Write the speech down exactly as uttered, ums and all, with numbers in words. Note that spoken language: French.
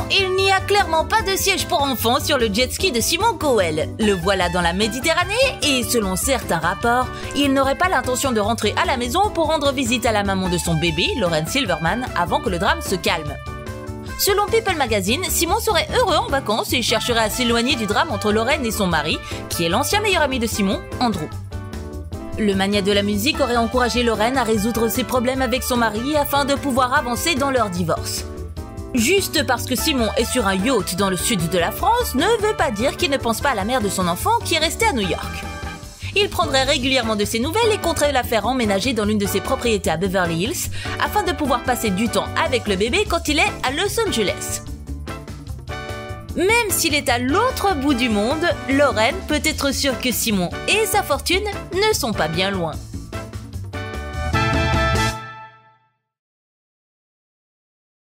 il n'y a clairement pas de siège pour enfants sur le jet ski de Simon Cowell. Le voilà dans la Méditerranée et selon certains rapports, il n'aurait pas l'intention de rentrer à la maison pour rendre visite à la maman de son bébé, Lauren Silverman, avant que le drame se calme. Selon People Magazine, Simon serait heureux en vacances et chercherait à s'éloigner du drame entre Lauren et son mari, qui est l'ancien meilleur ami de Simon, Andrew. Le mania de la musique aurait encouragé Lauren à résoudre ses problèmes avec son mari afin de pouvoir avancer dans leur divorce. Juste parce que Simon est sur un yacht dans le sud de la France ne veut pas dire qu'il ne pense pas à la mère de son enfant qui est restée à New York. Il prendrait régulièrement de ses nouvelles et compterait la faire emménager dans l'une de ses propriétés à Beverly Hills afin de pouvoir passer du temps avec le bébé quand il est à Los Angeles. Même s'il est à l'autre bout du monde, Lauren peut être sûre que Simon et sa fortune ne sont pas bien loin.